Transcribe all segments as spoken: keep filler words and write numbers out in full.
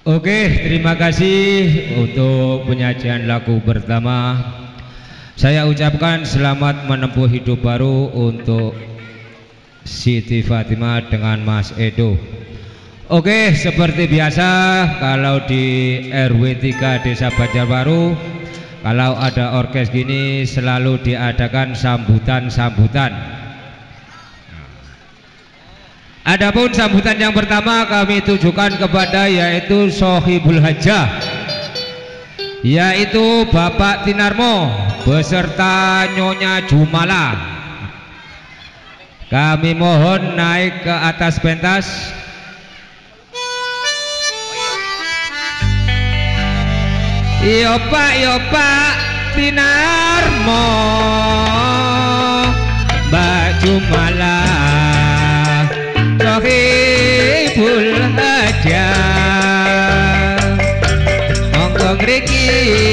Oke, terima kasih untuk penyajian lagu pertama. Saya ucapkan selamat menempuh hidup baru untuk Siti Fatimah dengan Mas Edo. Oke, seperti biasa kalau di R W tiga Desa Banjarbaru, kalau ada orkes gini selalu diadakan sambutan-sambutan. Adapun sambutan yang pertama kami tujukan kepada yaitu Sohibul Hajah, yaitu Bapak Tinarmo beserta Nyonya Jumala. Kami mohon naik ke atas pentas. Yo Pak, yo Pak Tinarmo, Mbak Jumala, Sohibul Hajah, monggo ngriki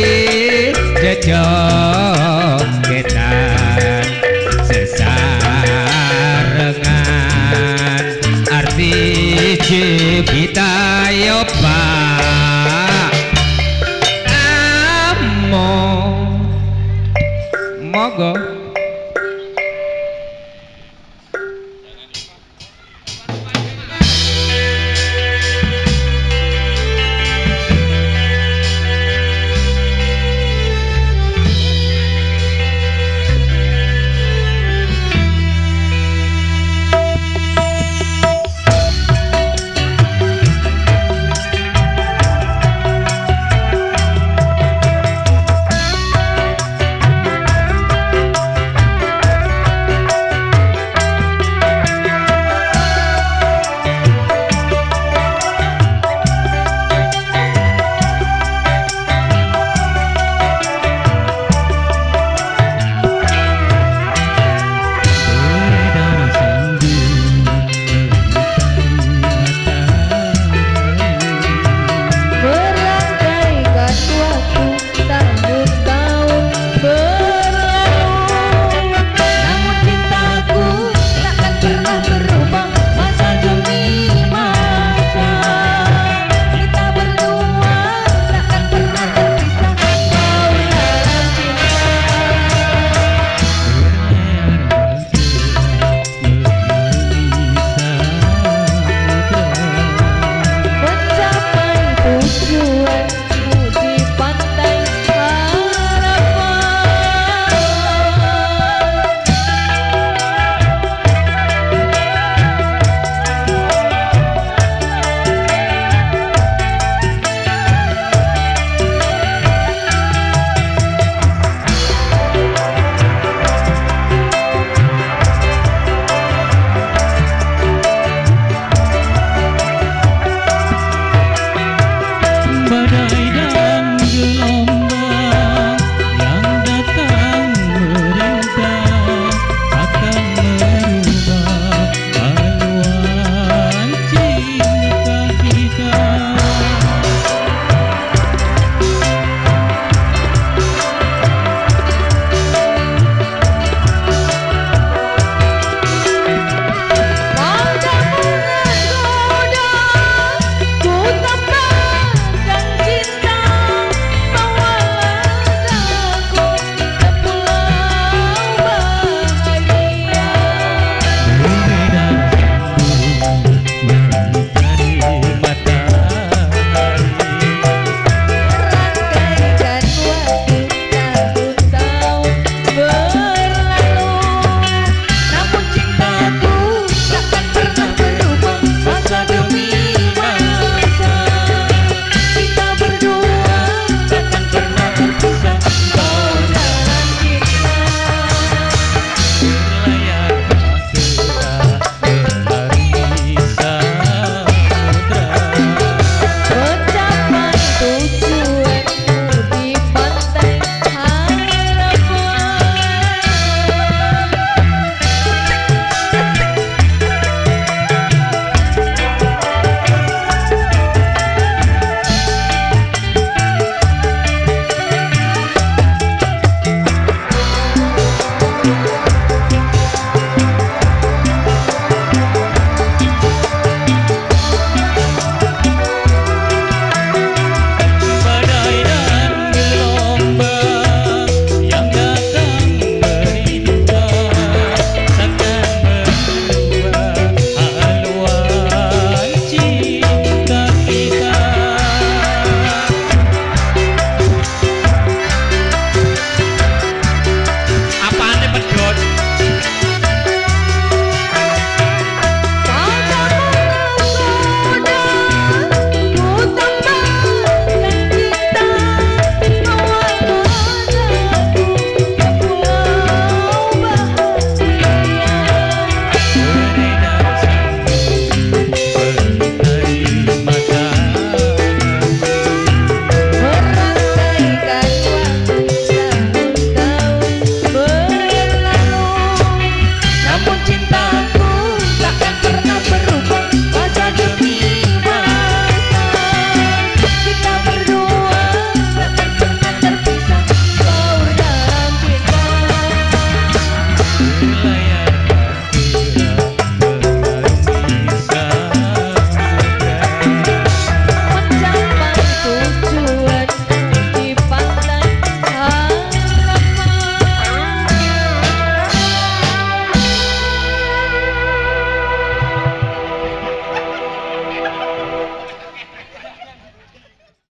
jejogetan sesarengan arti cipta yo Pak Amo, monggo.